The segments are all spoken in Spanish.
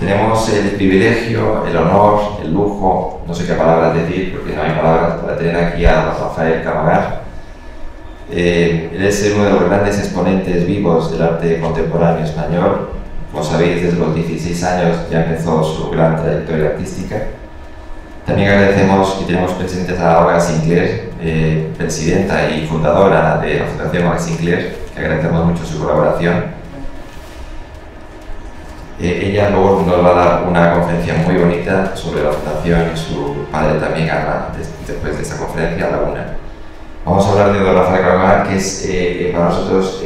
tenemos el privilegio, el honor, el lujo, no sé qué palabras decir porque no hay palabras, para tener aquí a Rafael Carvajal. Él es uno de los grandes exponentes vivos del arte contemporáneo español. Como sabéis, desde los 16 años ya empezó su gran trayectoria artística. También agradecemos que tenemos presentes a Olga Sinclair, presidenta y fundadora de la Fundación Olga Sinclair, que agradecemos mucho su colaboración. Ella luego nos va a dar una conferencia muy bonita sobre la fundación y su padre también habla después de esa conferencia a la una. Vamos a hablar de don Rafael Carvajal, que es para nosotros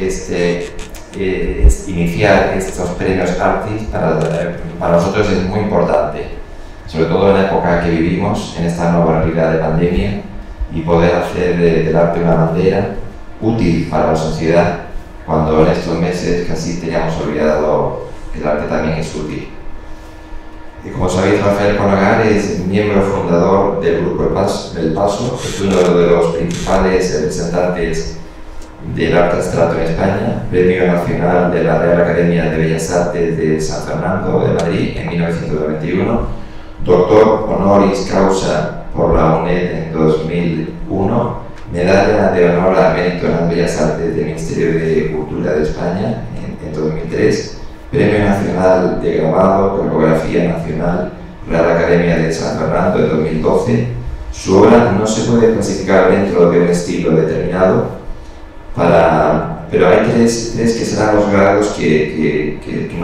iniciar estos premios Artis, para nosotros es muy importante, sobre todo en la época que vivimos, en esta nueva realidad de pandemia, y poder hacer del arte una bandera útil para la sociedad, cuando en estos meses casi teníamos olvidado que el arte también es útil. Y como sabéis, Rafael Carvajal es miembro fundador del Grupo El Paso, es uno de los principales representantes del arte abstracto en España, Premio Nacional de la Real Academia de Bellas Artes de San Fernando de Madrid en 1991, doctor honoris causa por la UNED en 2001, medalla de honor al mérito en las Bellas Artes del Ministerio de Cultura de España en 2003, Premio Nacional de Grabado, Coreografía Nacional, Real Academia de San Fernando en 2012. Su obra no se puede clasificar dentro de un estilo determinado, pero hay tres que serán los grados que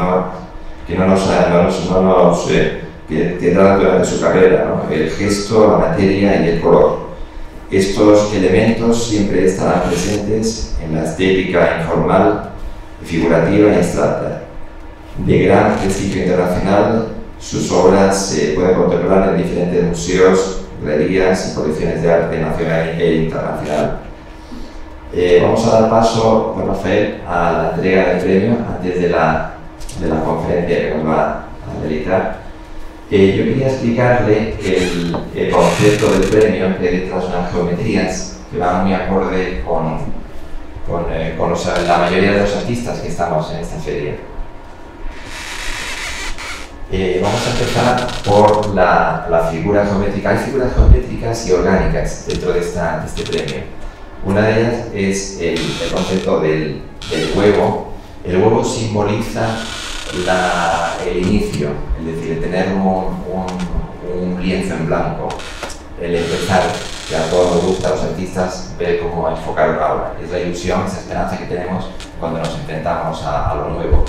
tendrán durante su carrera, ¿no? El gesto, la materia y el color. Estos elementos siempre estarán presentes en la estética informal, figurativa y abstracta. De gran prestigio internacional, sus obras se pueden contemplar en diferentes museos, galerías y colecciones de arte nacional e internacional. Vamos a dar paso, don Rafael, a la entrega del premio antes de la conferencia que nos va a realizar. Yo quería explicarle el concepto del premio, que detrás de unas geometrías que van muy acorde con la mayoría de los artistas que estamos en esta feria. Vamos a empezar por la figura geométrica. Hay figuras geométricas y orgánicas dentro de este premio. Una de ellas es el concepto del huevo. El huevo simboliza el inicio, es decir, el tener un lienzo en blanco, el empezar, que a todos nos gusta, a los artistas, ver cómo enfocar una obra. Es la ilusión, esa esperanza que tenemos cuando nos enfrentamos a lo nuevo.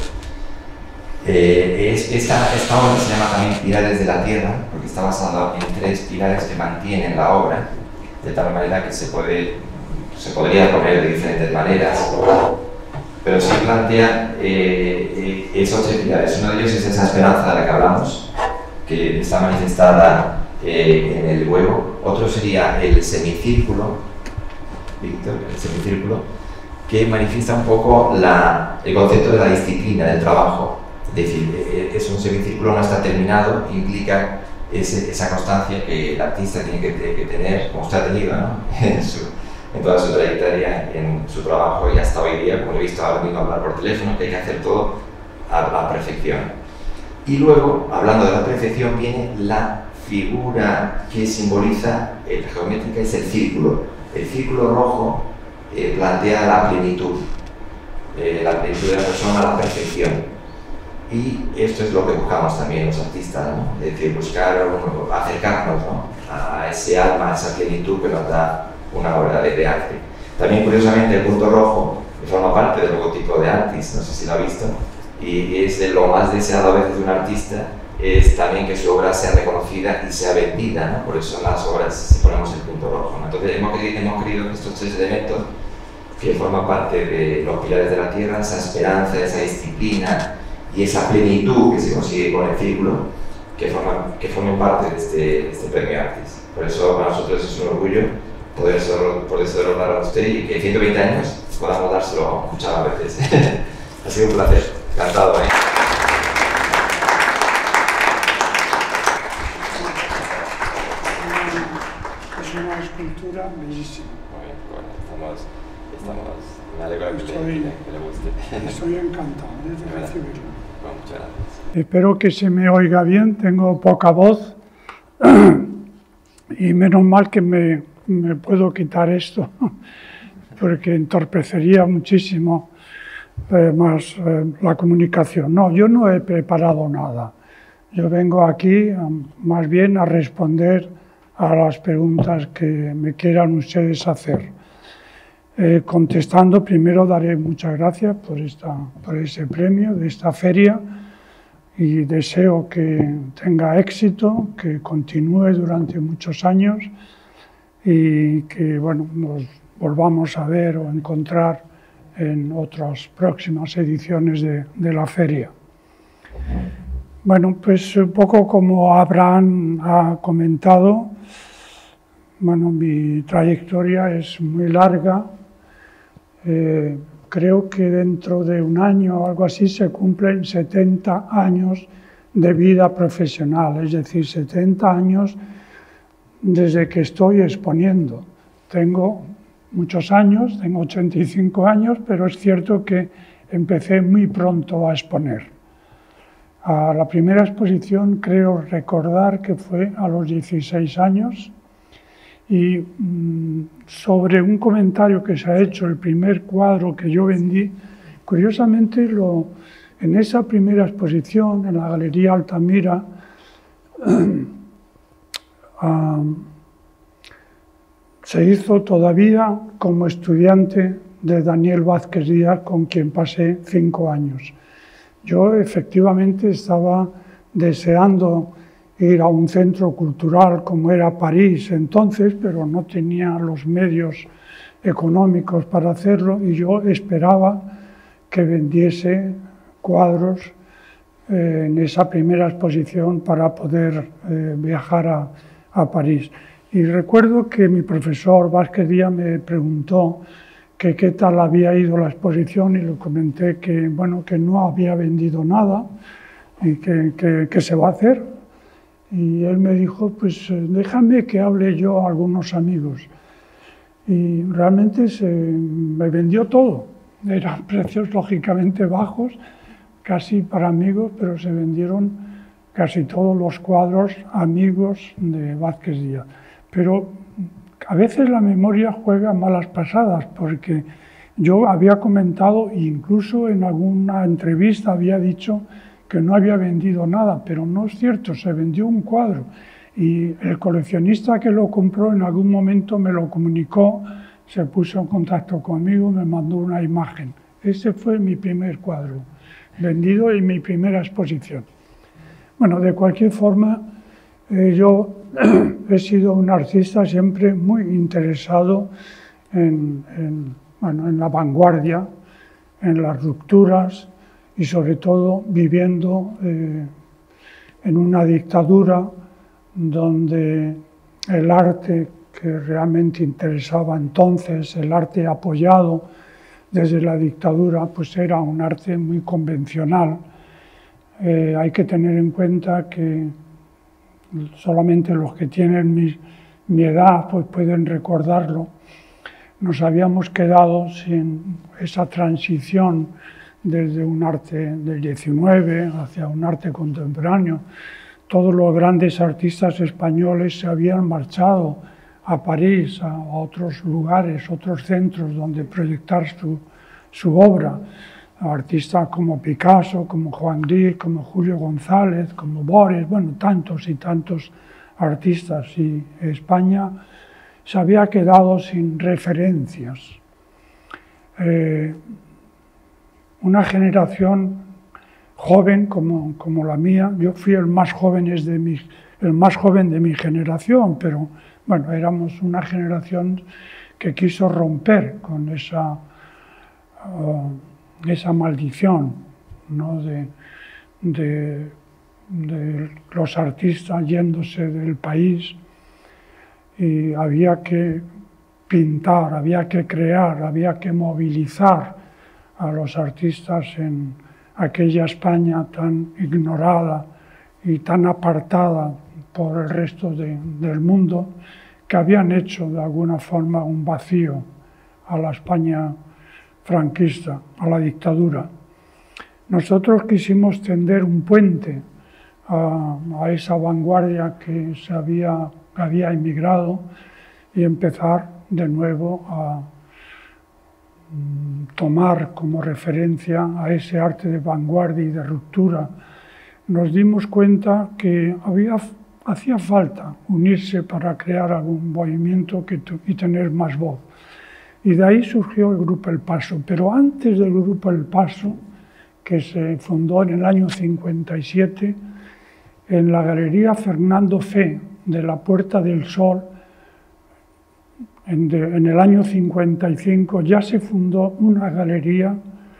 Esta obra se llama también Pilares de la Tierra, porque está basada en tres pilares que mantienen la obra, de tal manera que se podría poner de diferentes maneras, pero sí plantea esos tres pilares. Uno de ellos es esa esperanza de la que hablamos, que está manifestada en el huevo. Otro sería el semicírculo, Víctor, el semicírculo, que manifiesta un poco el concepto de la disciplina del trabajo. Es decir, es un semicírculo, no está terminado, implica esa constancia que el artista tiene que tener, como usted ha tenido, ¿no? en toda su trayectoria, en su trabajo y hasta hoy día, como he visto ahora mismo hablar por teléfono, que hay que hacer todo a la perfección. Y luego, hablando de la perfección, viene la figura que simboliza la geométrica, es el círculo. El círculo rojo plantea la plenitud de la persona, la perfección. Y esto es lo que buscamos también los artistas, ¿no? Es decir, buscar acercarnos, ¿no? a ese alma, a esa plenitud que nos da una obra de arte. También, curiosamente, el punto rojo forma parte del logotipo de Artis, no sé si lo ha visto, y es de lo más deseado a veces de un artista, es también que su obra sea reconocida y sea vendida, ¿no? Por eso en las obras si ponemos el punto rojo, ¿no? Entonces hemos querido que estos tres elementos que forman parte de los pilares de la tierra, esa esperanza, esa disciplina y esa plenitud que se consigue con el círculo, que formen parte de este premio Artis. Por eso para nosotros es un orgullo podérselo dar a usted y que en 120 años podamos dárselo muchas veces. Ha sido un placer, encantado. Es una escultura bellísima. Bueno, me alegro que le guste. Estoy encantado de recibirlo. Bueno, muchas gracias. Espero que se me oiga bien, tengo poca voz y menos mal que me puedo quitar esto, porque entorpecería muchísimo más la comunicación. No, yo no he preparado nada. Yo vengo aquí más bien a responder a las preguntas que me quieran ustedes hacer. Contestando, primero daré muchas gracias por ese premio de esta feria y deseo que tenga éxito, que continúe durante muchos años y que bueno, nos volvamos a ver o encontrar en otras próximas ediciones de la feria. Bueno, pues un poco como Abraham ha comentado, bueno, mi trayectoria es muy larga. Creo que dentro de un año o algo así se cumplen 70 años de vida profesional, es decir, 70 años desde que estoy exponiendo. Tengo muchos años, tengo 85 años, pero es cierto que empecé muy pronto a exponer. A la primera exposición creo recordar que fue a los 16 años y sobre un comentario que se ha hecho, el primer cuadro que yo vendí, curiosamente en esa primera exposición en la Galería Altamira se hizo todavía como estudiante de Daniel Vázquez Díaz, con quien pasé 5 años. Yo efectivamente estaba deseando ir a un centro cultural como era París entonces, pero no tenía los medios económicos para hacerlo y yo esperaba que vendiese cuadros en esa primera exposición para poder viajar a París. Y recuerdo que mi profesor Vázquez Díaz me preguntó que qué tal había ido la exposición y le comenté que, bueno, que no había vendido nada y que se va a hacer. Y él me dijo, pues déjame que hable yo a algunos amigos. Y realmente me vendió todo. Eran precios lógicamente bajos, casi para amigos, pero se vendieron casi todos los cuadros amigos de Vázquez Díaz. Pero a veces la memoria juega malas pasadas, porque yo había comentado, incluso en alguna entrevista había dicho que no había vendido nada, pero no es cierto, se vendió un cuadro y el coleccionista que lo compró en algún momento me lo comunicó, se puso en contacto conmigo, me mandó una imagen. Ese fue mi primer cuadro vendido en mi primera exposición. Bueno, de cualquier forma, yo he sido un artista siempre muy interesado en la vanguardia, en las rupturas y sobre todo viviendo en una dictadura donde el arte que realmente interesaba entonces, el arte apoyado desde la dictadura, pues era un arte muy convencional. Hay que tener en cuenta que solamente los que tienen mi edad pues pueden recordarlo. Nos habíamos quedado sin esa transición desde un arte del 19 hacia un arte contemporáneo. Todos los grandes artistas españoles se habían marchado a París, a otros lugares, otros centros donde proyectar su obra. Artistas como Picasso, como Juan Gris, como Julio González, como Boris, bueno, tantos y tantos artistas. Y España se había quedado sin referencias. Una generación joven como la mía, yo fui el más joven de mi generación, pero bueno, éramos una generación que quiso romper con esa maldición, ¿no? de los artistas yéndose del país, y había que pintar, había que crear, había que movilizar a los artistas en aquella España tan ignorada y tan apartada por el resto del mundo, que habían hecho de alguna forma un vacío a la España franquista, a la dictadura. Nosotros quisimos tender un puente a esa vanguardia que había emigrado y empezar de nuevo a tomar como referencia a ese arte de vanguardia y de ruptura. Nos dimos cuenta que hacía falta unirse para crear algún movimiento y tener más voz. Y de ahí surgió el Grupo El Paso. Pero antes del Grupo El Paso, que se fundó en el año 57, en la Galería Fernando Fe de la Puerta del Sol, en el año 55, ya se fundó una galería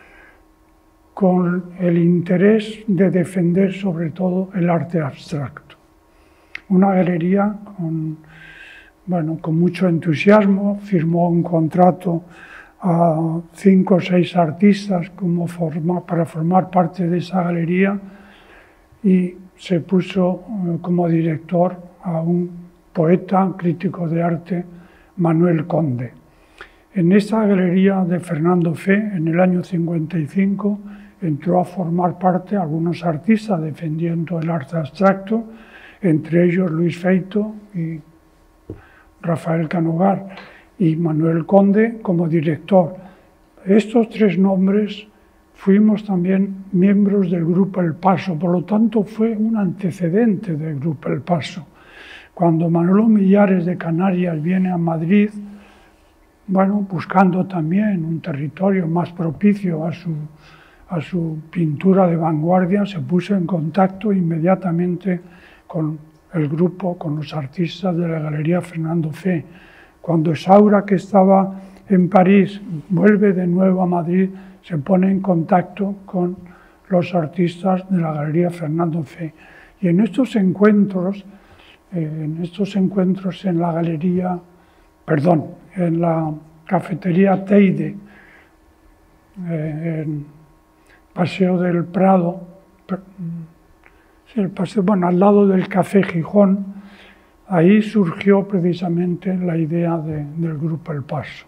con el interés de defender sobre todo el arte abstracto. Una galería con mucho entusiasmo, firmó un contrato a 5 o 6 artistas para formar parte de esa galería y se puso como director a un poeta, crítico de arte, Manuel Conde. En esa galería de Fernando Fe, en el año 55, entró a formar parte algunos artistas defendiendo el arte abstracto, entre ellos Luis Feito y Rafael Canogar, y Manuel Conde como director. Estos 3 nombres fuimos también miembros del Grupo El Paso, por lo tanto fue un antecedente del Grupo El Paso. Cuando Manolo Millares de Canarias viene a Madrid, buscando también un territorio más propicio a su pintura de vanguardia, se puso en contacto inmediatamente con el grupo, con los artistas de la Galería Fernando Fe. Cuando Saura, que estaba en París, vuelve de nuevo a Madrid, se pone en contacto con los artistas de la Galería Fernando Fe. Y en estos encuentros en la galería, en la cafetería Teide, en Paseo del Prado, al lado del Café Gijón, ahí surgió precisamente la idea del Grupo El Paso.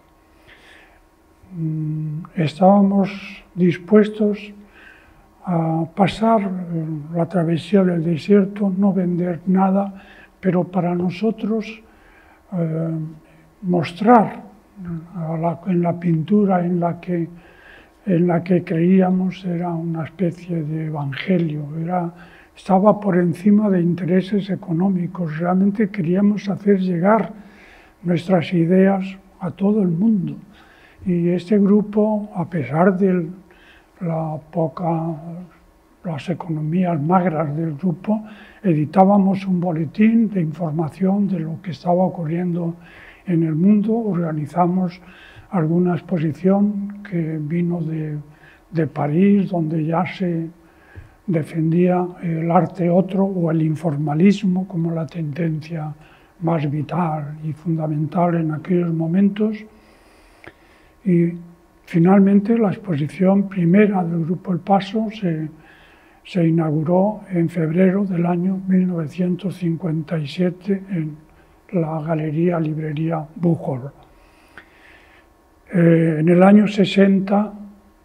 Estábamos dispuestos a pasar la travesía del desierto, no vender nada, pero para nosotros mostrar en la pintura en la que creíamos era una especie de evangelio, estaba por encima de intereses económicos. Realmente queríamos hacer llegar nuestras ideas a todo el mundo. Y este grupo, a pesar de las economías magras del grupo, editábamos un boletín de información de lo que estaba ocurriendo en el mundo, organizamos alguna exposición que vino de París, donde ya se defendía el arte otro o el informalismo como la tendencia más vital y fundamental en aquellos momentos. Y finalmente la exposición primera del Grupo El Paso se inauguró en febrero del año 1957 en la Galería Librería Bujol. En el año 60,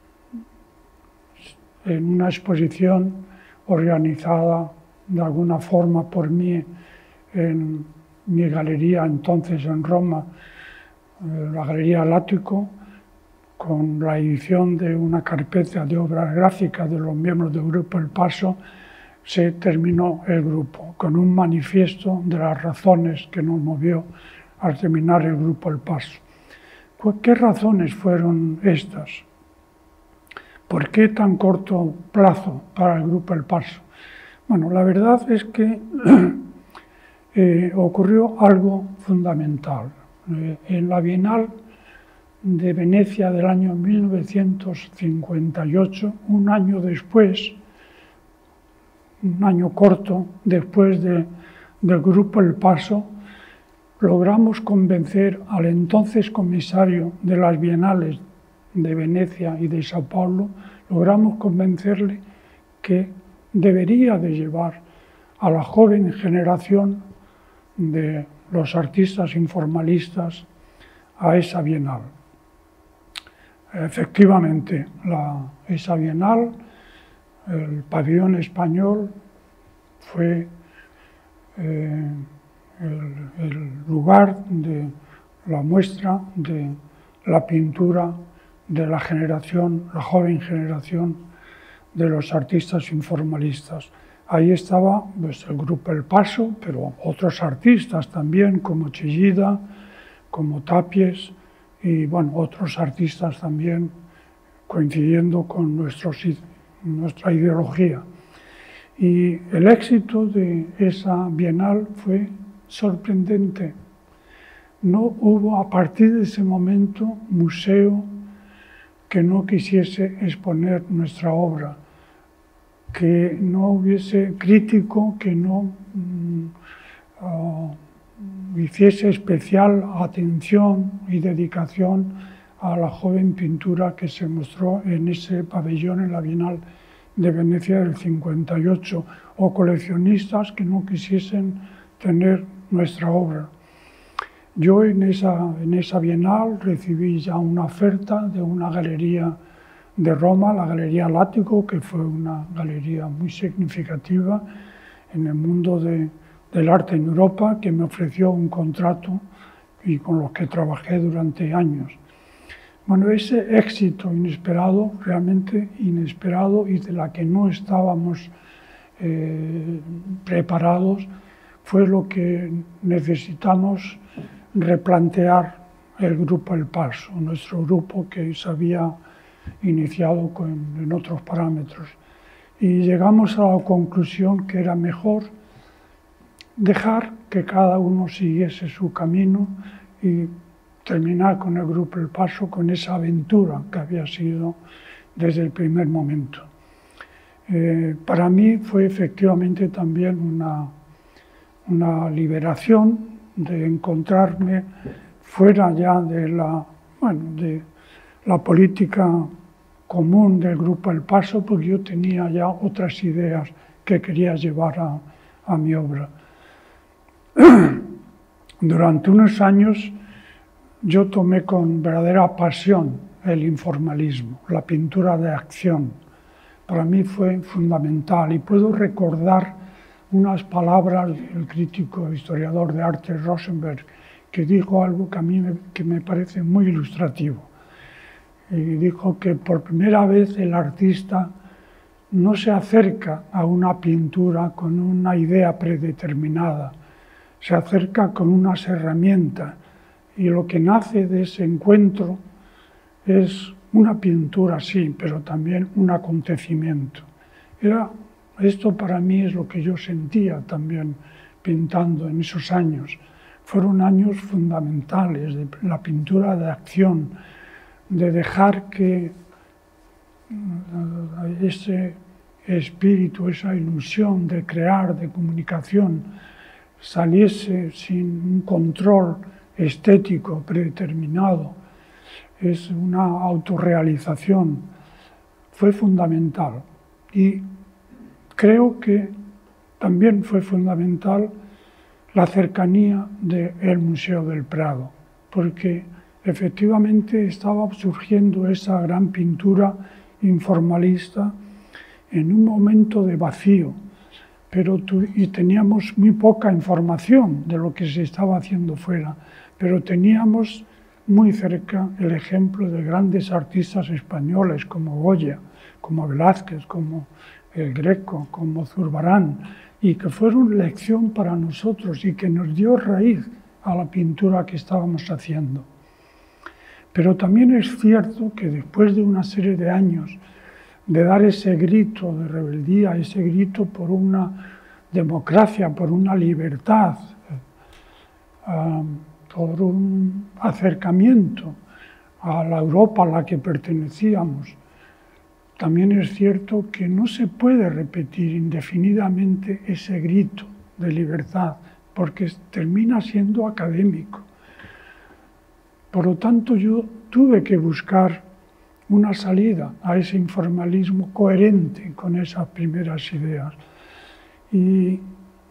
en una exposición organizada de alguna forma por mí en mi galería entonces en Roma, la Galería Lático, con la edición de una carpeta de obras gráficas de los miembros del Grupo El Paso, se terminó el grupo, con un manifiesto de las razones que nos movió a terminar el Grupo El Paso. ¿Qué razones fueron estas? ¿Por qué tan corto plazo para el Grupo El Paso? Bueno, la verdad es que ocurrió algo fundamental. En la Bienal de Venecia del año 1958, un año después, un año corto después del Grupo El Paso, logramos convencer al entonces comisario de las Bienales de Venecia y de Sao Paulo, logramos convencerle que debería de llevar a la joven generación de los artistas informalistas a esa Bienal. Efectivamente, esa Bienal el pabellón español fue el lugar de la muestra de la pintura de la generación, la joven generación de los artistas informalistas. Ahí estaba pues, el grupo El Paso, pero otros artistas también, como Chillida, como Tapies, y bueno, otros artistas también coincidiendo con nuestra ideología. Y el éxito de esa Bienal fue sorprendente. No hubo a partir de ese momento museo que no quisiese exponer nuestra obra, que no hubiese crítico que no hiciese especial atención y dedicación a la joven pintura que se mostró en ese pabellón en la Bienal de Venecia del 58, o coleccionistas que no quisiesen tener nuestra obra. Yo en esa Bienal recibí ya una oferta de una galería de Roma, la Galería Látigo, que fue una galería muy significativa en el mundo del arte en Europa, que me ofreció un contrato y con los que trabajé durante años. Bueno, ese éxito inesperado, realmente inesperado y de la que no estábamos preparados, fue lo que necesitamos replantear el grupo El Paso, nuestro grupo que se había iniciado en otros parámetros. Y llegamos a la conclusión que era mejor dejar que cada uno siguiese su camino y terminar con el grupo El Paso, con esa aventura que había sido desde el primer momento. Para mí fue efectivamente también una liberación de encontrarme fuera ya de la política común del grupo El Paso, porque yo tenía ya otras ideas que quería llevar a mi obra. Durante unos años yo tomé con verdadera pasión el informalismo, la pintura de acción. Para mí fue fundamental y puedo recordar unas palabras del crítico historiador de arte Rosenberg, que dijo algo que a mí me parece muy ilustrativo. Y dijo que por primera vez el artista no se acerca a una pintura con una idea predeterminada, se acerca con unas herramientas, y lo que nace de ese encuentro es una pintura, sí, pero también un acontecimiento. Esto para mí es lo que yo sentía también pintando en esos años. Fueron años fundamentales de la pintura de acción, de dejar que ese espíritu, esa ilusión de crear, de comunicación, saliese sin un control estético predeterminado. Es una autorrealización. Fue fundamental. Y creo que también fue fundamental la cercanía del Museo del Prado, porque efectivamente estaba surgiendo esa gran pintura informalista en un momento de vacío, y teníamos muy poca información de lo que se estaba haciendo fuera, pero teníamos muy cerca el ejemplo de grandes artistas españoles como Goya, como Velázquez, como El Greco, como Zurbarán, y que fueron lección para nosotros y que nos dio raíz a la pintura que estábamos haciendo. Pero también es cierto que después de una serie de años de dar ese grito de rebeldía, ese grito por una democracia, por una libertad, por un acercamiento a la Europa a la que pertenecíamos, también es cierto que no se puede repetir indefinidamente ese grito de libertad, porque termina siendo académico. Por lo tanto, yo tuve que buscar una salida a ese informalismo coherente con esas primeras ideas. Y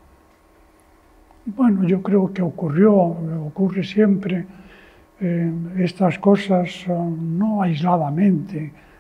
bueno, yo creo que ocurre siempre estas cosas no aisladamente.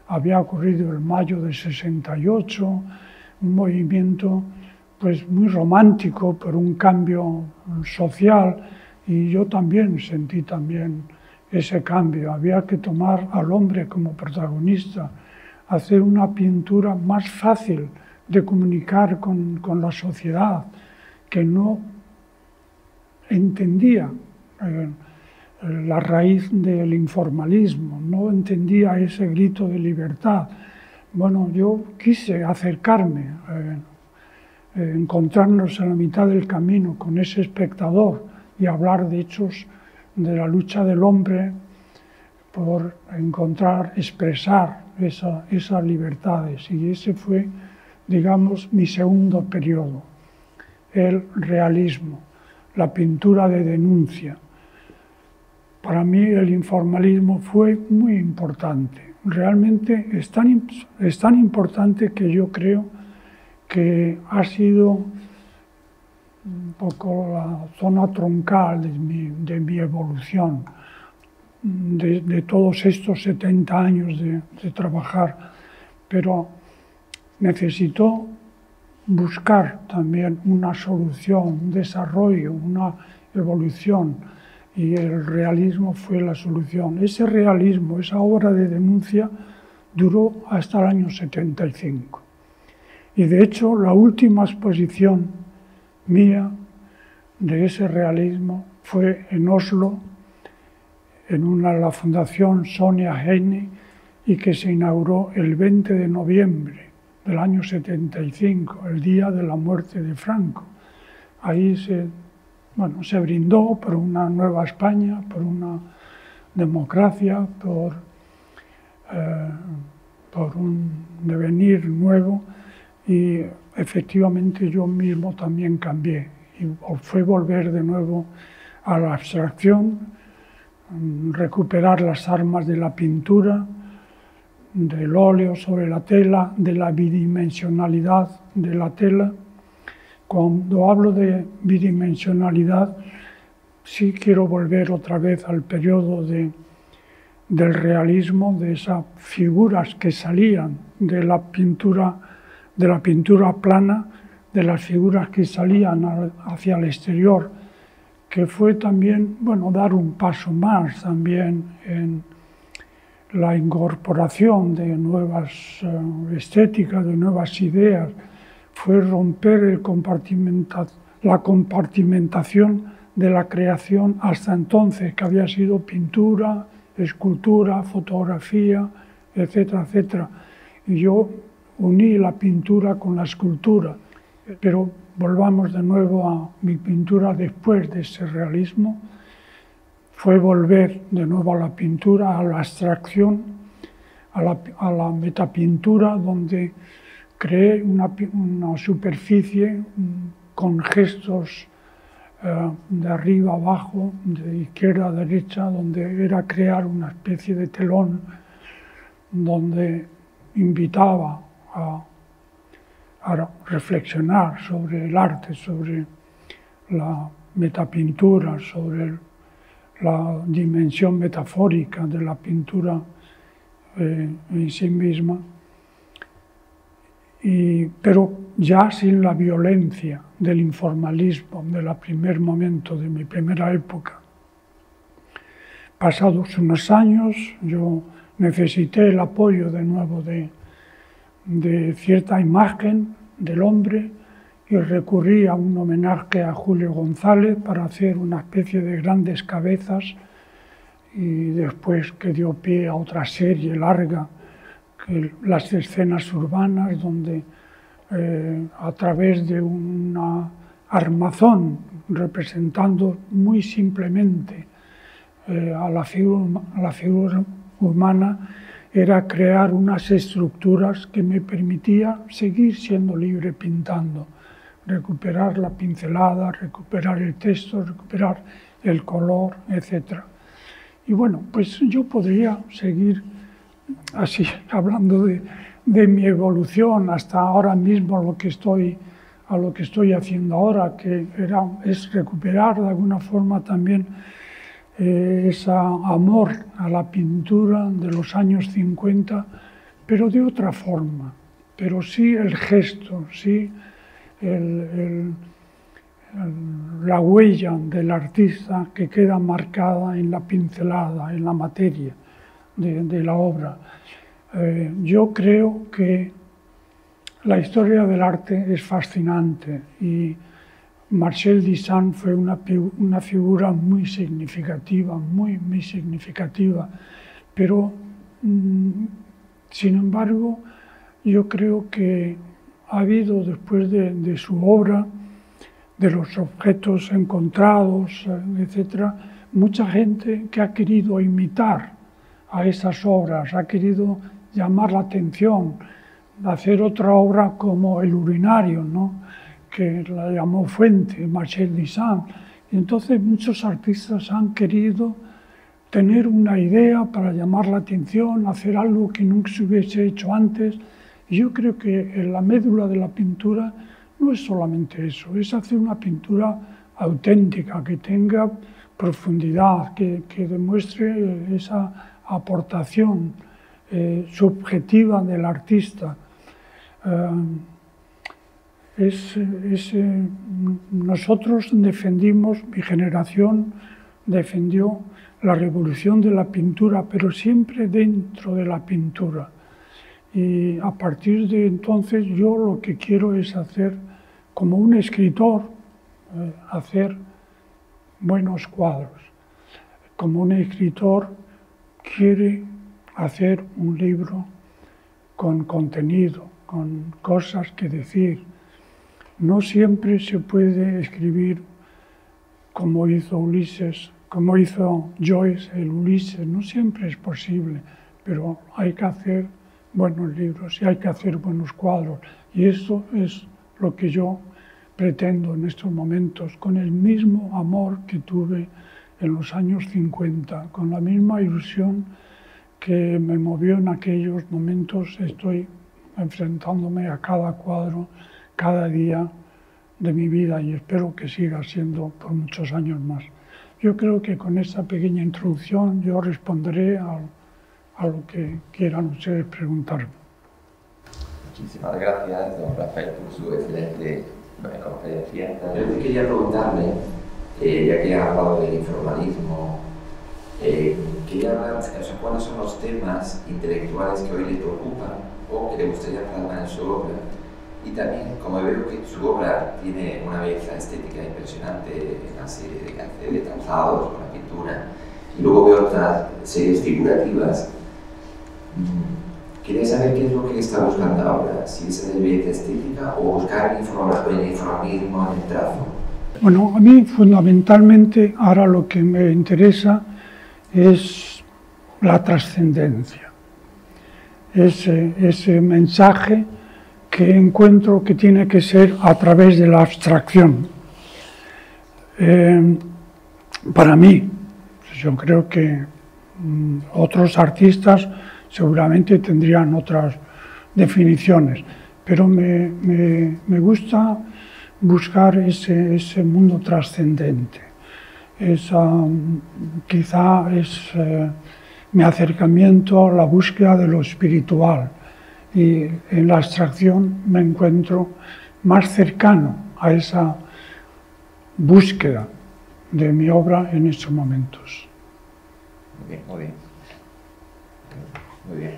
había ocurrido el mayo del 68, un movimiento pues muy romántico por un cambio social, y yo también sentí ese cambio. Había que tomar al hombre como protagonista, hacer una pintura más fácil de comunicar con la sociedad, que no entendía la raíz del informalismo, no entendía ese grito de libertad. Bueno, yo quise acercarme, encontrarnos en la mitad del camino con ese espectador y hablar de hechos de la lucha del hombre por encontrar, expresar esas libertades. Y ese fue, digamos, mi segundo periodo, el realismo, la pintura de denuncia. Para mí el informalismo fue muy importante. Realmente es tan importante que yo creo que ha sido un poco la zona troncal de mi evolución, de todos estos 70 años de trabajar. Pero necesitó buscar también una solución, un desarrollo, una evolución, y el realismo fue la solución. Ese realismo, esa obra de denuncia, duró hasta el año 75. Y de hecho, la última exposición mía de ese realismo fue en Oslo, en la Fundación Sonja Henie, y que se inauguró el 20 de noviembre del año 75, el día de la muerte de Franco. Ahí se brindó por una nueva España, por una democracia, por un devenir nuevo, y efectivamente yo mismo también cambié. Y fue volver de nuevo a la abstracción, recuperar las armas de la pintura, del óleo sobre la tela, de la bidimensionalidad de la tela. Cuando hablo de bidimensionalidad, sí quiero volver otra vez al periodo del realismo, de esas figuras que salían de la pintura plana, de las figuras que salían hacia el exterior, que fue también, dar un paso más también en la incorporación de nuevas estéticas, de nuevas ideas. Fue romper la compartimentación de la creación hasta entonces, que había sido pintura, escultura, fotografía, etcétera, etcétera. Y yo uní la pintura con la escultura. Pero volvamos de nuevo a mi pintura después de ese realismo. Fue volver de nuevo a la pintura, a la abstracción, a la metapintura, donde creé una superficie con gestos de arriba a abajo, de izquierda a derecha, donde era crear una especie de telón, donde invitaba a reflexionar sobre el arte, sobre la metapintura, sobre la dimensión metafórica de la pintura en sí misma, pero ya sin la violencia del informalismo del primer momento, de mi primera época. Pasados unos años, yo necesité el apoyo de nuevo de cierta imagen del hombre, y recurrí a un homenaje a Julio González para hacer una especie de grandes cabezas, y después que dio pie a otra serie larga, las escenas urbanas, donde a través de una armazón representando muy simplemente a la figura humana, era crear unas estructuras que me permitía seguir siendo libre pintando, recuperar la pincelada, recuperar el texto, recuperar el color, etc. Y bueno, pues yo podría seguir así, hablando de mi evolución hasta ahora mismo, a lo que estoy haciendo ahora, que es recuperar de alguna forma también ese amor a la pintura de los años 50, pero de otra forma. Pero sí el gesto, sí la huella del artista que queda marcada en la pincelada, en la materia de la obra. Yo creo que la historia del arte es fascinante y Marcel Duchamp fue una figura muy significativa, muy significativa, pero sin embargo yo creo que ha habido después de su obra, de los objetos encontrados, etc., mucha gente que ha querido imitar a esas obras, ha querido llamar la atención, hacer otra obra como El urinario, ¿no?, que la llamó Fuente, Marcel Duchamp. Y entonces muchos artistas han querido tener una idea para llamar la atención, hacer algo que nunca se hubiese hecho antes. Y yo creo que la médula de la pintura no es solamente eso, es hacer una pintura auténtica, que tenga profundidad, que demuestre esa aportación subjetiva del artista. Nosotros defendimos, mi generación defendió la revolución de la pintura, pero siempre dentro de la pintura. Y a partir de entonces yo lo que quiero es hacer, como un escritor, hacer buenos cuadros. Como un escritor quiere hacer un libro con contenido, con cosas que decir. No siempre se puede escribir como hizo Ulises, como hizo Joyce, el Ulises, no siempre es posible, pero hay que hacer buenos libros y hay que hacer buenos cuadros. Y eso es lo que yo pretendo en estos momentos, con el mismo amor que tuve en los años 50, con la misma ilusión que me movió en aquellos momentos. Estoy enfrentándome a cada cuadro, cada día de mi vida, y espero que siga siendo por muchos años más. Yo creo que con esta pequeña introducción yo responderé a lo que quieran ustedes preguntarme. Muchísimas gracias, don Rafael, por su excelente conferencia. Yo quería preguntarle, ya que ha hablado del informalismo, quería hablar, ¿cuáles son los temas intelectuales que hoy le preocupan o que le gustaría plasmar en su obra? Y también, como veo que su obra tiene una belleza estética impresionante, en la serie que hace de trazados con la pintura, y luego veo otras series figurativas, quería saber qué es lo que está buscando ahora, si es de belleza estética o buscar el informalismo en el trazo. Bueno, a mí fundamentalmente ahora lo que me interesa es la trascendencia, ese mensaje que encuentro que tiene que ser a través de la abstracción. Para mí, yo creo que otros artistas seguramente tendrían otras definiciones, pero me gusta buscar ese mundo trascendente. Quizá es mi acercamiento a la búsqueda de lo espiritual, y en la abstracción me encuentro más cercano a esa búsqueda de mi obra en estos momentos. Muy bien, muy bien. Muy bien.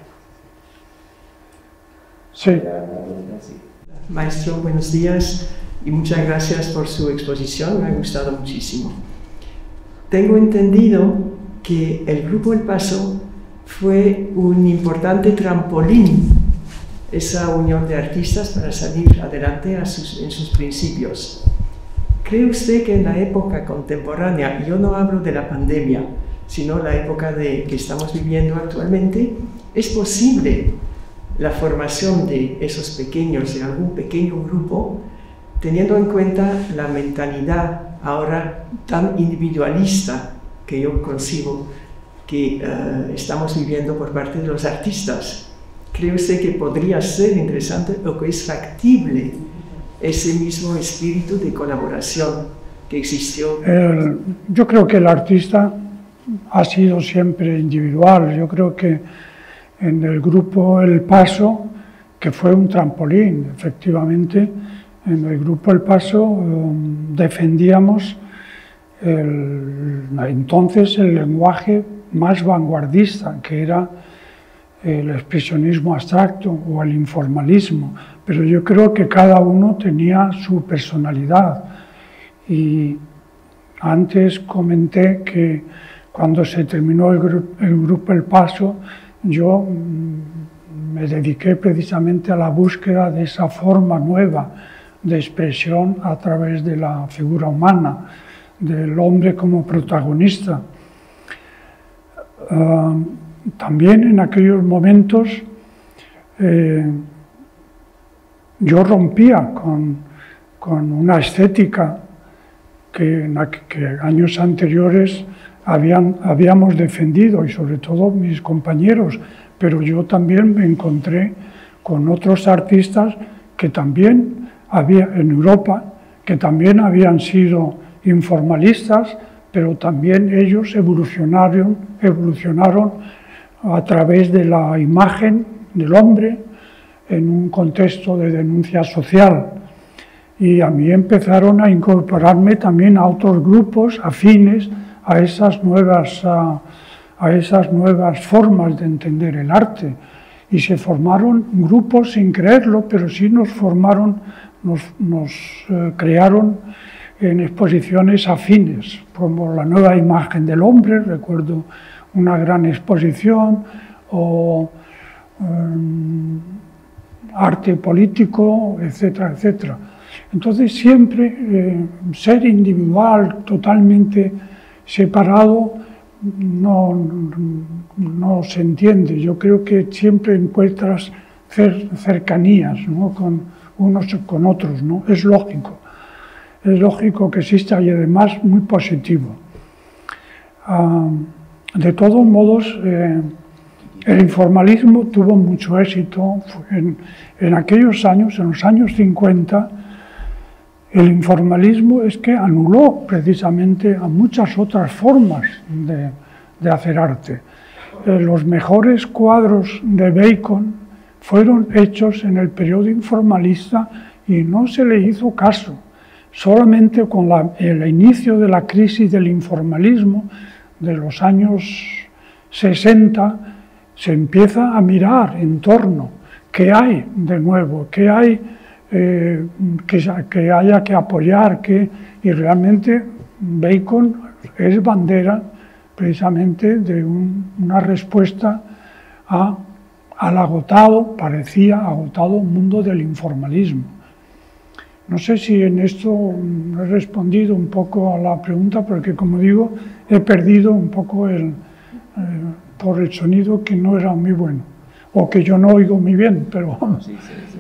Sí. Maestro, buenos días y muchas gracias por su exposición, me ha gustado muchísimo. Tengo entendido que el Grupo El Paso fue un importante trampolín, esa unión de artistas para salir adelante en sus principios. ¿Cree usted que en la época contemporánea, yo no hablo de la pandemia, sino la época que estamos viviendo actualmente, es posible la formación de esos pequeños, de algún pequeño grupo, teniendo en cuenta la mentalidad ahora tan individualista que yo concibo que estamos viviendo por parte de los artistas? ¿Cree usted que podría ser interesante o que es factible ese mismo espíritu de colaboración que existió? Yo creo que el artista ha sido siempre individual. Yo creo que en el grupo El Paso, que fue un trampolín. Efectivamente, en el grupo El Paso defendíamos entonces el lenguaje más vanguardista, que era el expresionismo abstracto o el informalismo, pero yo creo que cada uno tenía su personalidad. Y antes comenté que cuando se terminó el grupo El Paso, yo me dediqué precisamente a la búsqueda de esa forma nueva de expresión a través de la figura humana, del hombre como protagonista. También en aquellos momentos yo rompía con una estética que años anteriores habíamos defendido, y sobre todo mis compañeros, pero yo también me encontré con otros artistas que también había en Europa, que también habían sido informalistas, pero también ellos evolucionaron a través de la imagen del hombre en un contexto de denuncia social. Y a mí empezaron a incorporarme también a otros grupos afines a esas nuevas formas de entender el arte. Y se formaron grupos sin creerlo, pero sí nos crearon en exposiciones afines, como la nueva imagen del hombre, recuerdo una gran exposición, o arte político, etcétera, etcétera. Entonces siempre ser individual, totalmente separado, no se entiende. Yo creo que siempre encuentras cercanías, ¿no?, con unos con otros, ¿no? Es lógico que exista, y además muy positivo. De todos modos, el informalismo tuvo mucho éxito en aquellos años, en los años 50. El informalismo es que anuló precisamente a muchas otras formas de hacer arte. Los mejores cuadros de Bacon fueron hechos en el periodo informalista y no se le hizo caso. Solamente con el inicio de la crisis del informalismo de los años 60 se empieza a mirar en torno qué hay de nuevo, qué hay que haya que apoyar, y realmente Bacon es bandera precisamente de una respuesta al parecía agotado mundo del informalismo. No sé si en esto he respondido un poco a la pregunta, porque como digo, he perdido un poco por el sonido, que no era muy bueno, o que yo no oigo muy bien, pero... Sí,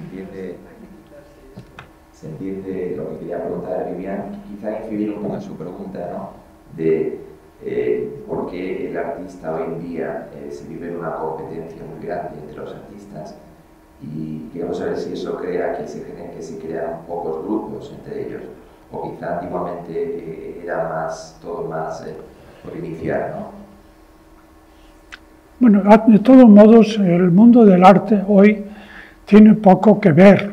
se entiende lo que quería preguntar a Vivian, quizá incidir un poco en su pregunta, ¿no?, de por qué el artista hoy en día se vive una competencia muy grande entre los artistas, y queremos saber si eso crea que se crean pocos grupos entre ellos, o quizá antiguamente era todo más por iniciar, ¿no? Bueno, de todos modos, el mundo del arte hoy tiene poco que ver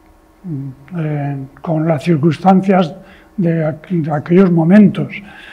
con las circunstancias de aquellos momentos.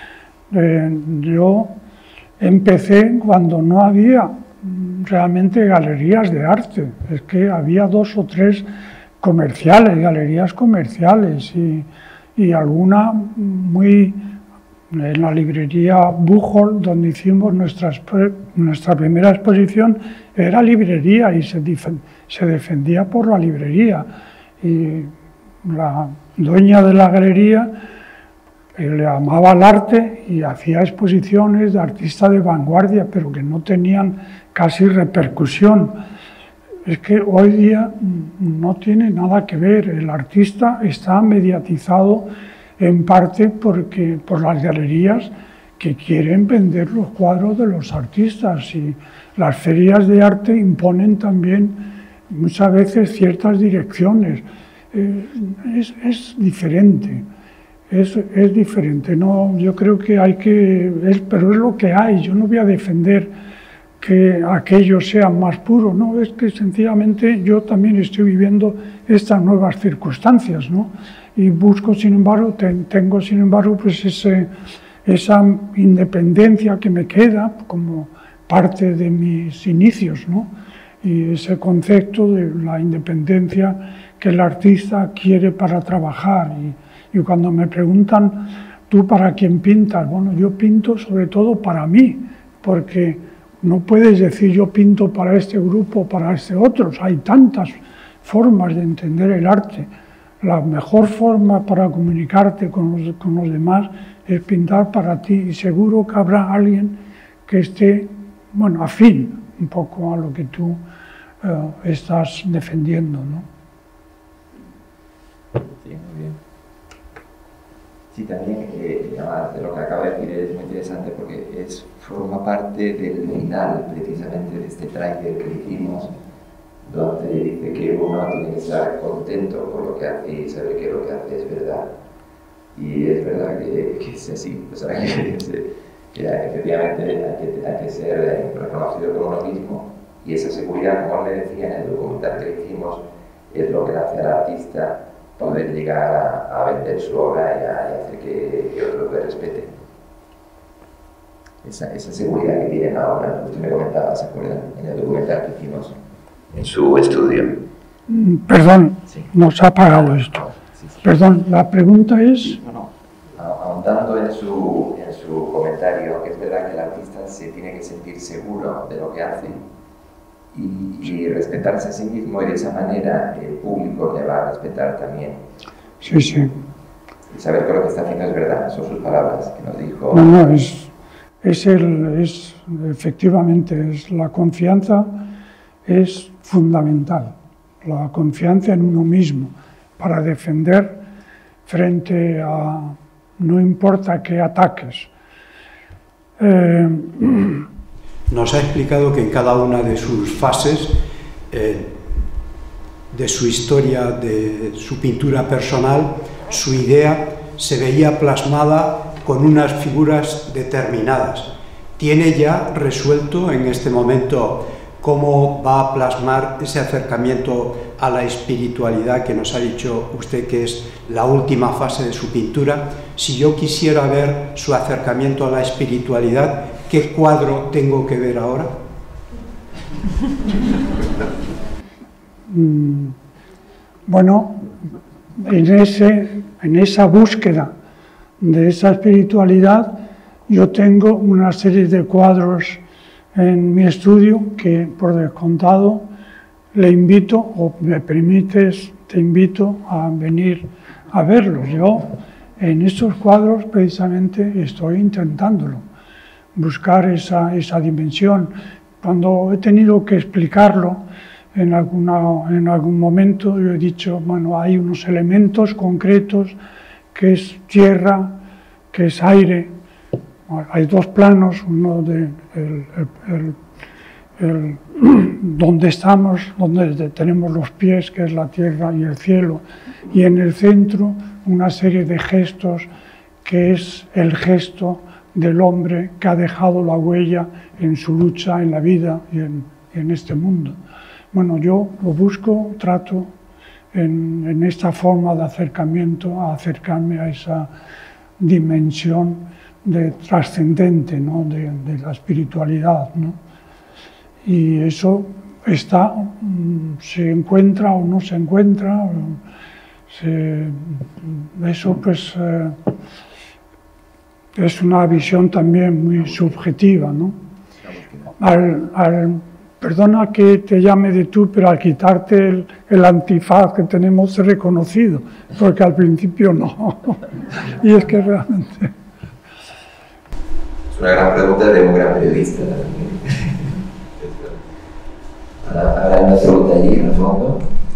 Yo empecé cuando no había realmente galerías de arte. Es que había 2 o 3 galerías comerciales, y alguna muy... En la librería Bujol, donde hicimos nuestra primera exposición, era librería y se defendía por la librería. Y la dueña de la galería le amaba el arte y hacía exposiciones de artistas de vanguardia, pero que no tenían casi repercusión. Es que hoy día no tiene nada que ver. El artista está mediatizado en parte por las galerías que quieren vender los cuadros de los artistas, y las ferias de arte imponen también muchas veces ciertas direcciones. Es diferente, es diferente. No, yo creo que pero es lo que hay. Yo no voy a defender que aquello sea más puro, no, es que sencillamente yo también estoy viviendo estas nuevas circunstancias, ¿no? Y busco, sin embargo, tengo, sin embargo, pues esa independencia que me queda como parte de mis inicios, ¿no? Y ese concepto de la independencia que el artista quiere para trabajar. Y cuando me preguntan, ¿tú para quién pintas? Bueno, yo pinto sobre todo para mí, porque no puedes decir yo pinto para este grupo o para este otro. Hay tantas formas de entender el arte. La mejor forma para comunicarte con los demás es pintar para ti, y seguro que habrá alguien que esté, bueno, afín un poco a lo que tú estás defendiendo, ¿no? Sí, muy bien. Sí, también de lo que acaba de decir es muy interesante porque forma parte del final precisamente de este tráiler que hicimos, donde dice que uno tiene que estar contento por lo que hace y saber que lo que hace es verdad. Y es verdad que es así, o sea, que efectivamente hay que ser reconocido por uno mismo, y esa seguridad, como le decía en el documental que hicimos, es lo que hace al artista poder llegar a vender su obra y a hacer que otros le respeten. Esa seguridad que tienen ahora, usted me comentaba, ¿se acuerdan? En el documental que hicimos en su estudio. Perdón, sí. Nos ha apagado esto. Sí, sí. Perdón, la pregunta es... Ahondando en su comentario, que es verdad que el artista se tiene que sentir seguro de lo que hace y respetarse a sí mismo, y de esa manera el público le va a respetar también. Sí, sí. Y saber que lo que está haciendo es verdad, son sus palabras que nos dijo. No, efectivamente, la confianza es fundamental, la confianza en uno mismo para defender frente a no importa qué ataques. Nos ha explicado que en cada una de sus fases, de su historia, de su pintura personal, su idea se veía plasmada con unas figuras determinadas. ¿Tiene ya resuelto en este momento cómo va a plasmar ese acercamiento a la espiritualidad que nos ha dicho usted que es la última fase de su pintura? Si yo quisiera ver su acercamiento a la espiritualidad, ¿qué cuadro tengo que ver ahora? Bueno, en esa búsqueda de esa espiritualidad, yo tengo una serie de cuadros en mi estudio que, por descontado, le invito, o me permites, te invito a venir a verlos. Yo en estos cuadros precisamente estoy intentándolo, buscar esa dimensión. Cuando he tenido que explicarlo en algún momento, yo he dicho, bueno, hay unos elementos concretos que es tierra, que es aire. Hay dos planos, uno donde estamos, donde tenemos los pies, que es la tierra y el cielo, y en el centro una serie de gestos, que es el gesto del hombre que ha dejado la huella en su lucha en la vida y en este mundo. Bueno, yo lo busco, trato en esta forma de acercamiento a acercarme a esa dimensión trascendente, ¿no? de la espiritualidad, ¿no? Y eso se encuentra o no se encuentra, eso pues es una visión también muy subjetiva, ¿no? Perdona que te llame de tú, pero al quitarte el antifaz que tenemos he reconocido, porque al principio no. Y es que realmente... Es una gran pregunta de un gran periodista. Ahora una pregunta allí en el fondo.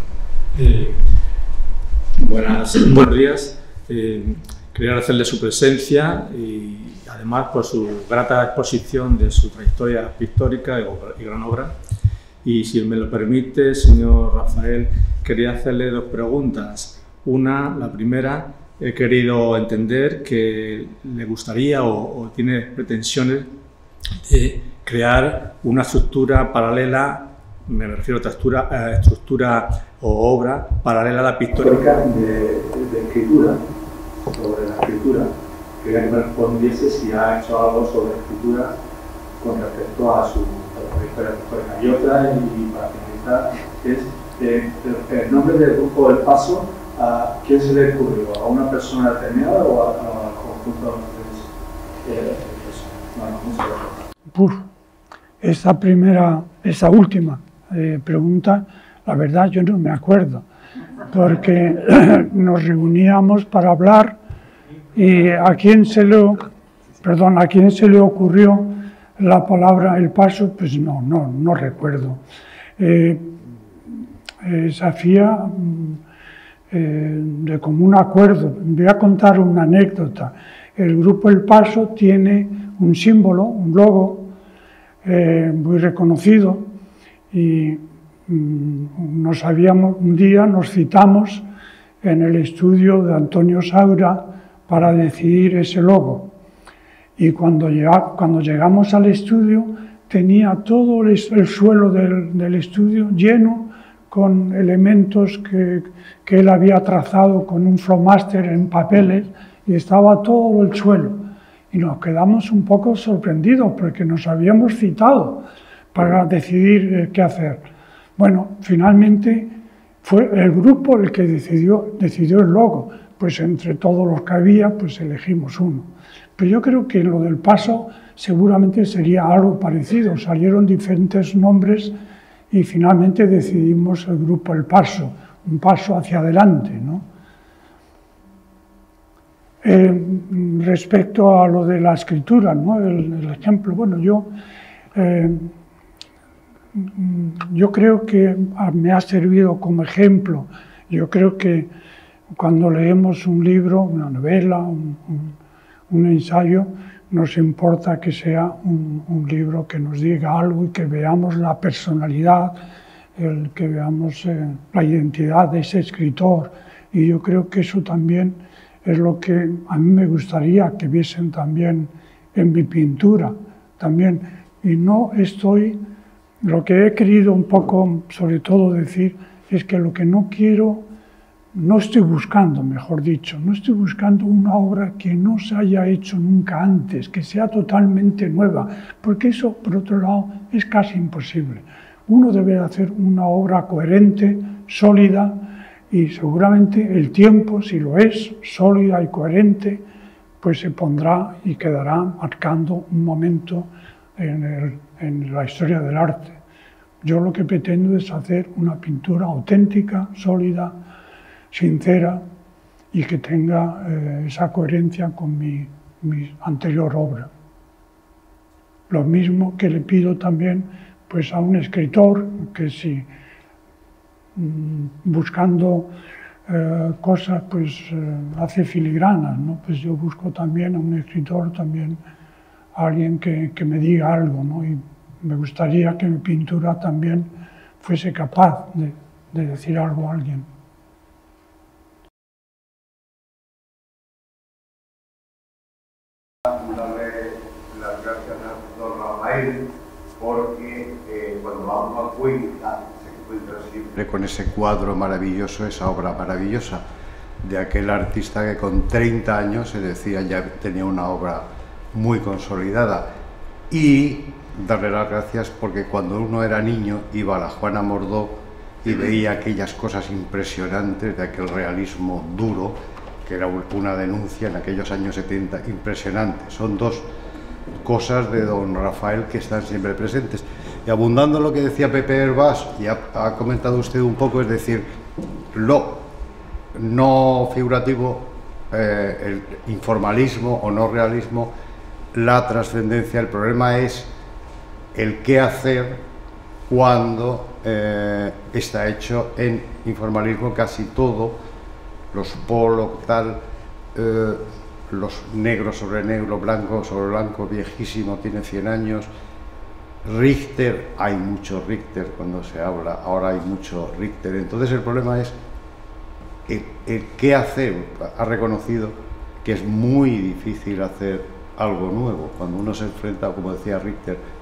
Buenos días. Quería agradecerle su presencia y además por su grata exposición de su trayectoria pictórica y gran obra. Y si me lo permite, señor Rafael, quería hacerle dos preguntas. La primera, he querido entender que le gustaría o tiene pretensiones de crear una estructura paralela, me refiero a estructura o obra paralela a la pictórica de escritura, sobre la escritura. Quería que me respondiese si ha hecho algo sobre escritura con respecto a su trayectoria pictórica. Y otra, y para finalizar, es el nombre del grupo El Paso, ¿a quién se le ocurrió? ¿A una persona determinada o al conjunto de personas? Bueno, muchas gracias. Esa última pregunta, la verdad yo no me acuerdo, porque nos reuníamos para hablar y ¿a quién se le ocurrió la palabra El Paso? Pues no recuerdo. Se hacía de común acuerdo. Voy a contar una anécdota. El grupo El Paso tiene un símbolo, un logo muy reconocido, y un día nos citamos en el estudio de Antonio Saura para decidir ese logo. Y cuando llegamos al estudio, tenía todo el suelo del estudio lleno con elementos que él había trazado con un flomáster en papeles, y estaba todo el suelo. Y nos quedamos un poco sorprendidos porque nos habíamos citado para decidir qué hacer. Bueno, finalmente fue el grupo el que decidió el logo. Pues entre todos los que había, pues elegimos uno. Pero yo creo que lo del Paso seguramente sería algo parecido. Salieron diferentes nombres y finalmente decidimos el grupo El Paso, un paso hacia adelante, ¿no? Respecto a lo de la escritura, ¿no? El ejemplo, bueno, yo creo que me ha servido como ejemplo. Yo creo que cuando leemos un libro, una novela, un ensayo, nos importa que sea un libro que nos diga algo y que veamos la personalidad, que veamos la identidad de ese escritor. Y yo creo que eso también es lo que a mí me gustaría que viesen también en mi pintura. También. Y lo que he querido un poco, sobre todo, decir, es que lo que no estoy buscando, mejor dicho, no estoy buscando una obra que no se haya hecho nunca antes, que sea totalmente nueva, porque eso, por otro lado, es casi imposible. Uno debe hacer una obra coherente, sólida, y seguramente el tiempo, si lo es, sólida y coherente, pues se pondrá y quedará marcando un momento en la historia del arte. Yo lo que pretendo es hacer una pintura auténtica, sólida, sincera, y que tenga esa coherencia con mi anterior obra. Lo mismo que le pido también pues, a un escritor que si buscando cosas pues hace filigranas, ¿no? Pues yo busco también a un escritor, también a alguien que me diga algo, ¿no? Y me gustaría que mi pintura también fuese capaz de decir algo a alguien. Darle las gracias a don Rafael porque cuando vamos a Cuenca se encuentra siempre con ese cuadro maravilloso, esa obra maravillosa de aquel artista que con 30 años se decía ya tenía una obra muy consolidada. Y darle las gracias porque cuando uno era niño iba a la Juana Mordó y veía aquellas cosas impresionantes de aquel realismo duro, que era una denuncia en aquellos años 70 impresionante. Son dos cosas de don Rafael que están siempre presentes. Y abundando en lo que decía Pepe Herbás, y ha comentado usted un poco, es decir, lo no figurativo, el informalismo o no realismo, la trascendencia. El problema es el qué hacer cuando está hecho en informalismo casi todo, los polos, tal, los negros sobre negro, blanco sobre blanco, viejísimo, tiene 100 años. Richter, hay mucho Richter cuando se habla, ahora hay mucho Richter. Entonces el problema es el qué hacer. Ha reconocido que es muy difícil hacer algo nuevo cuando uno se enfrenta, como decía Richter,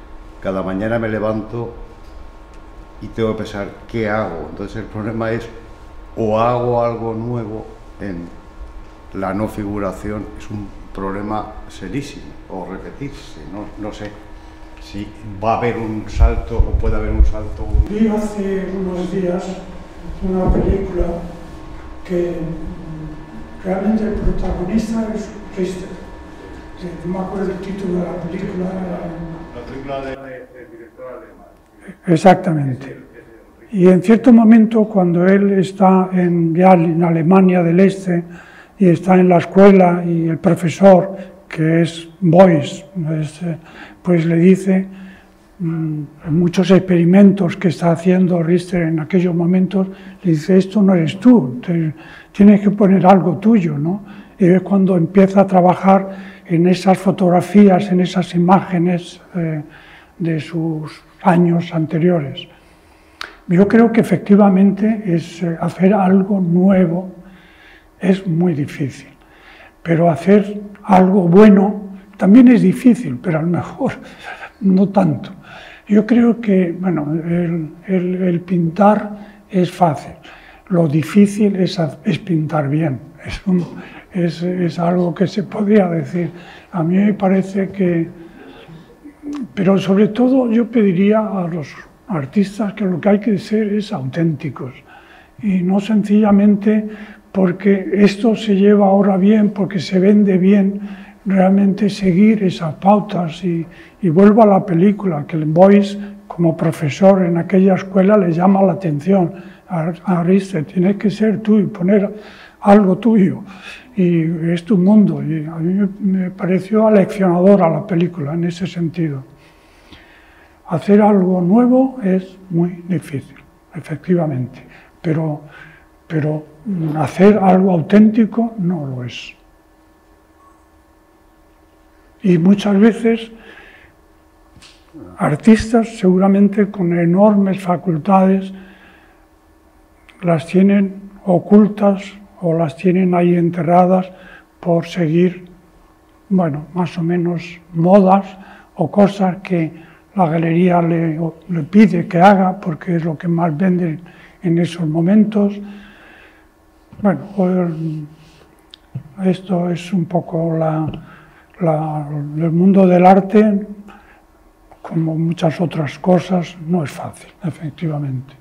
cada mañana me levanto y tengo que pensar qué hago. Entonces el problema es, o hago algo nuevo en la no figuración, es un problema serísimo, o repetirse, no sé si va a haber un salto o puede haber un salto. Vi hace unos días una película que realmente el protagonista es Richter. No me acuerdo el título de la película. La película del director alemán. Exactamente. Y en cierto momento, cuando él está ya en Alemania del Este y está en la escuela y el profesor, que es Beuys, pues le dice muchos experimentos que está haciendo Richter en aquellos momentos, le dice, esto no eres tú, tienes que poner algo tuyo, ¿no? Y es cuando empieza a trabajar en esas fotografías, en esas imágenes de sus años anteriores. Yo creo que efectivamente hacer algo nuevo es muy difícil, pero hacer algo bueno también es difícil, pero a lo mejor no tanto. Yo creo que, bueno, el pintar es fácil, lo difícil es pintar bien, es algo que se podría decir. A mí me parece que, pero sobre todo yo pediría a los artistas que lo que hay que ser es auténticos y no sencillamente porque esto se lleva ahora bien, porque se vende bien, realmente seguir esas pautas. Y vuelvo a la película, que el Beuys, como profesor en aquella escuela, le llama la atención a Richter, tienes que ser tú y poner algo tuyo, y es tu mundo. Y a mí me pareció aleccionadora la película en ese sentido. Hacer algo nuevo es muy difícil, efectivamente, pero hacer algo auténtico no lo es. Y muchas veces artistas seguramente con enormes facultades las tienen ocultas o las tienen ahí enterradas por seguir, bueno, más o menos modas o cosas que la galería le pide que haga porque es lo que más vende en esos momentos. Bueno, esto es un poco el mundo del arte, como muchas otras cosas, no es fácil, efectivamente.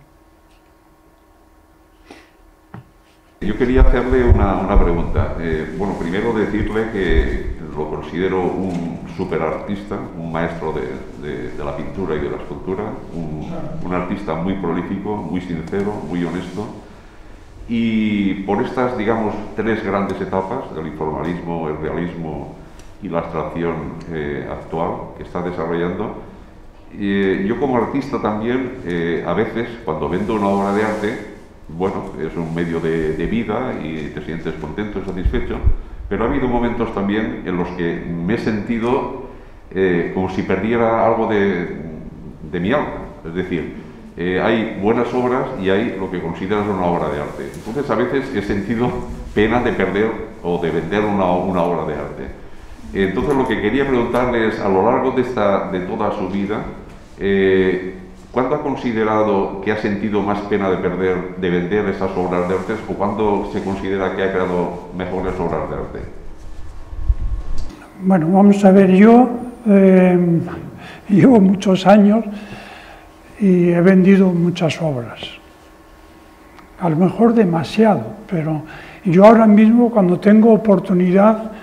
Yo quería hacerle una pregunta. Bueno, primero decirle que lo considero un superartista, un maestro de la pintura y de la escultura, un artista muy prolífico, muy sincero, muy honesto. Y por estas, digamos, tres grandes etapas, del informalismo, el realismo y la abstracción actual que está desarrollando, yo como artista también, a veces, cuando vendo una obra de arte, bueno, es un medio de vida y te sientes contento y satisfecho, pero ha habido momentos también en los que me he sentido como si perdiera algo de mi alma. Es decir, hay buenas obras y hay lo que consideras una obra de arte. Entonces a veces he sentido pena de perder o de vender una obra de arte. Entonces lo que quería preguntarle es, a lo largo de toda su vida, ¿cuándo ha considerado que ha sentido más pena de vender esas obras de arte o cuándo se considera que ha creado mejores obras de arte? Bueno, vamos a ver, yo llevo muchos años y he vendido muchas obras. A lo mejor demasiado, pero yo ahora mismo, cuando tengo oportunidad,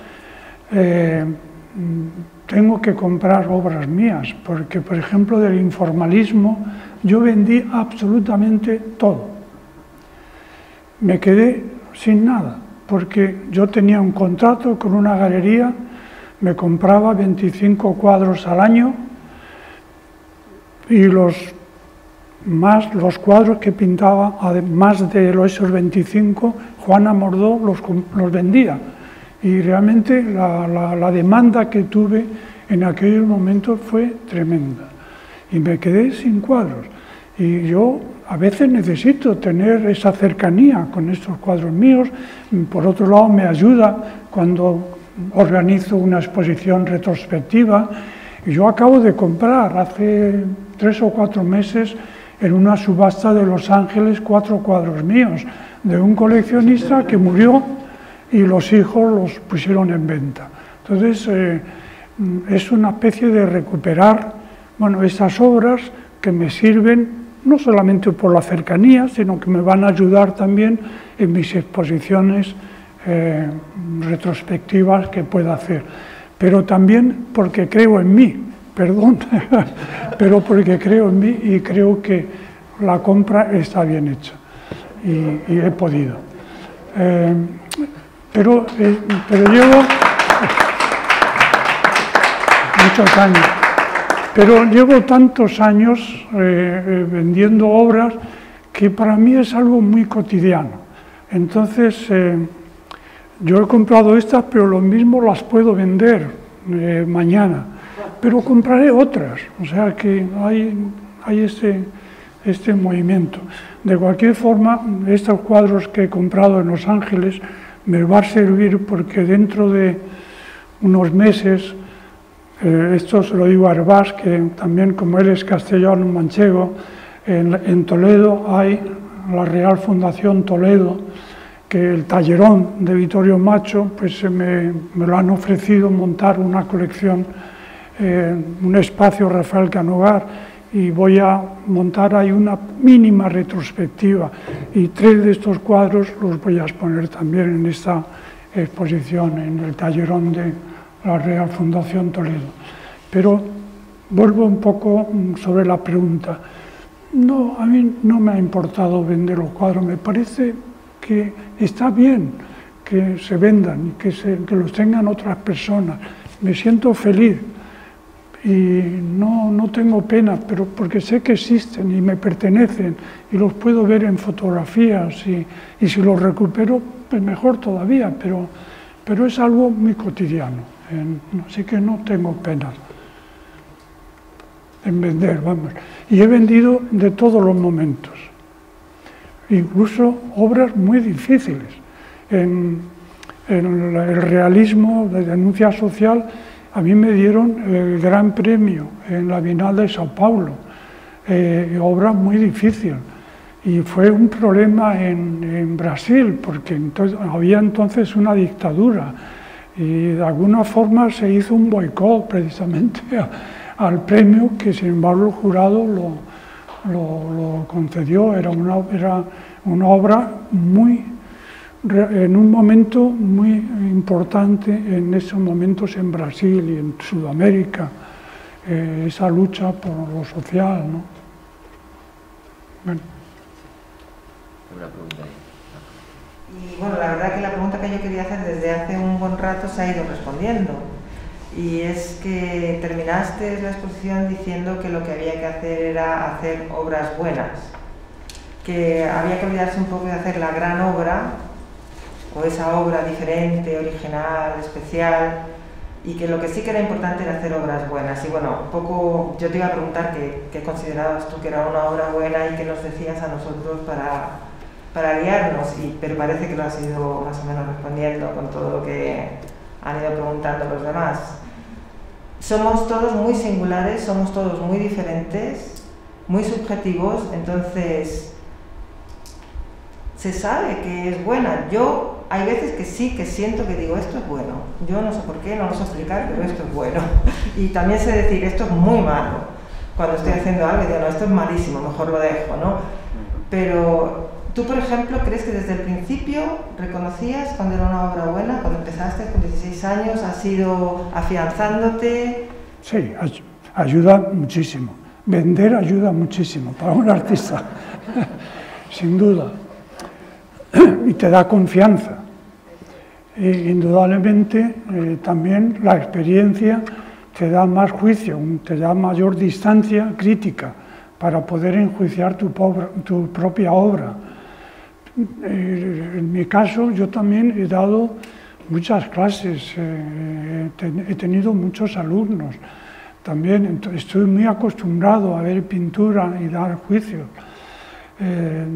tengo que comprar obras mías, porque, por ejemplo, del informalismo yo vendí absolutamente todo. Me quedé sin nada, porque yo tenía un contrato con una galería, me compraba 25 cuadros al año y los cuadros que pintaba, además de esos 25, Juana Mordó los vendía. Y realmente la demanda que tuve en aquellos momentos fue tremenda. Y me quedé sin cuadros. Y yo a veces necesito tener esa cercanía con estos cuadros míos. Por otro lado, me ayuda cuando organizo una exposición retrospectiva Y yo acabo de comprar hace 3 o 4 meses en una subasta de Los Ángeles 4 cuadros míos de un coleccionista que murió y los hijos los pusieron en venta. Entonces, es una especie de recuperar, bueno, esas obras que me sirven no solamente por la cercanía, sino que me van a ayudar también en mis exposiciones retrospectivas que pueda hacer. Pero también porque creo en mí, perdón, pero porque creo en mí y creo que la compra está bien hecha y he podido. Pero llevo muchos años. Pero llevo tantos años vendiendo obras que para mí es algo muy cotidiano. Entonces, yo he comprado estas, pero lo mismo las puedo vender mañana. Pero compraré otras, o sea que hay este movimiento. De cualquier forma, estos cuadros que he comprado en Los Ángeles me va a servir porque dentro de unos meses, esto se lo digo a Herbás, que también como él es castellano manchego, en Toledo hay la Real Fundación Toledo, que el tallerón de Vittorio Macho, pues me lo han ofrecido montar una colección, un espacio Rafael Canogar, y voy a montar ahí una mínima retrospectiva, y 3 de estos cuadros los voy a exponer también en esta exposición, en el tallerón de la Real Fundación Toledo. Pero vuelvo un poco sobre la pregunta. No, a mí no me ha importado vender los cuadros, me parece que está bien que se vendan y que los tengan otras personas. Me siento feliz y no tengo pena, pero porque sé que existen y me pertenecen y los puedo ver en fotografías y si los recupero, pues mejor todavía, pero es algo muy cotidiano, así que no tengo pena en vender, vamos. Y he vendido de todos los momentos, incluso obras muy difíciles. En el realismo de denuncia social, a mí me dieron el gran premio en la Bienal de Sao Paulo, obra muy difícil. Y fue un problema en Brasil, porque había entonces una dictadura y de alguna forma se hizo un boicot precisamente al premio que sin embargo el jurado lo concedió. Era una obra en un momento muy importante en esos momentos en Brasil y en Sudamérica, esa lucha por lo social, ¿no? Bueno. Una pregunta ahí. Y bueno, la verdad que la pregunta que yo quería hacer desde hace un buen rato se ha ido respondiendo. Y es que terminaste la exposición diciendo que lo que había que hacer era hacer obras buenas, que había que olvidarse un poco de hacer la gran obra, o esa obra diferente, original, especial, y que lo que sí que era importante era hacer obras buenas. Y bueno, un poco yo te iba a preguntar qué considerabas tú que era una obra buena y qué nos decías a nosotros para guiarnos, pero parece que lo has ido más o menos respondiendo con todo lo que han ido preguntando los demás. Somos todos muy singulares, somos todos muy diferentes, muy subjetivos, entonces se sabe que es buena. Yo hay veces que sí, que siento que digo, esto es bueno. Yo no sé por qué, no lo sé explicar, pero esto es bueno. Y también sé decir, esto es muy malo. Cuando estoy haciendo algo, digo, no, esto es malísimo, mejor lo dejo, ¿no? Pero tú, por ejemplo, ¿crees que desde el principio reconocías cuando era una obra buena? Cuando empezaste con 16 años, ¿has ido afianzándote? Sí, ayuda muchísimo. Vender ayuda muchísimo para un artista, sin duda. Y te da confianza. Indudablemente, también la experiencia te da más juicio, te da mayor distancia crítica para poder enjuiciar tu propia obra. En mi caso, yo también he dado muchas clases, he tenido muchos alumnos. También estoy muy acostumbrado a ver pintura y dar juicios,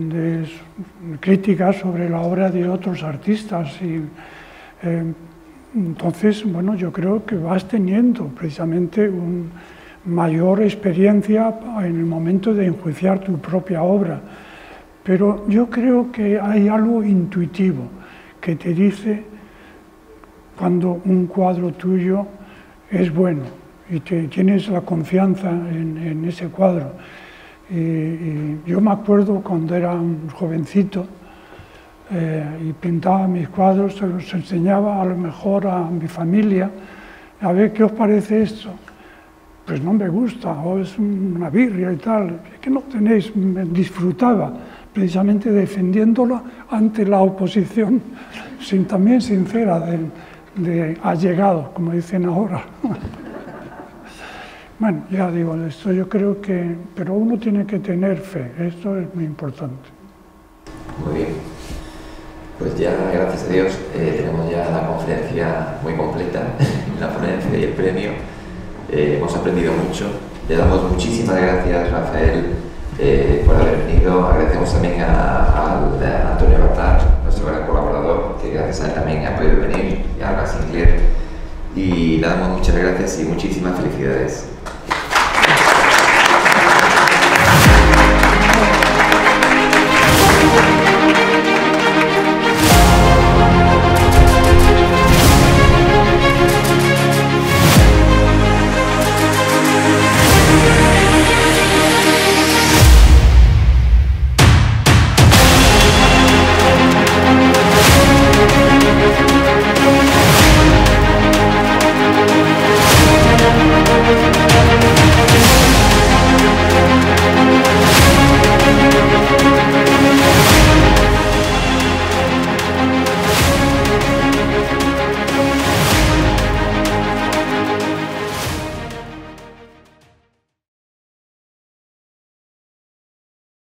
críticas sobre la obra de otros artistas. Y Entonces, bueno, yo creo que vas teniendo precisamente una mayor experiencia en el momento de enjuiciar tu propia obra. Pero yo creo que hay algo intuitivo que te dice cuando un cuadro tuyo es bueno y tienes la confianza en ese cuadro. Y yo me acuerdo cuando era un jovencito y pintaba mis cuadros, se los enseñaba a lo mejor a mi familia, a ver qué os parece esto. Pues no me gusta, o es una birria y tal, es que no tenéis, me disfrutaba precisamente defendiéndolo ante la oposición, también sincera, de allegados, como dicen ahora. Bueno, ya digo, esto yo creo que, pero uno tiene que tener fe, esto es muy importante. Muy bien, pues ya gracias a Dios tenemos ya la conferencia muy completa, la ponencia y el premio. Hemos aprendido mucho, le damos muchísimas gracias, Rafael, por haber venido. Agradecemos también a Antonio Batar, nuestro gran colaborador, que gracias a él también ha podido venir, y a Alba Sinclair, y le damos muchas gracias y muchísimas felicidades.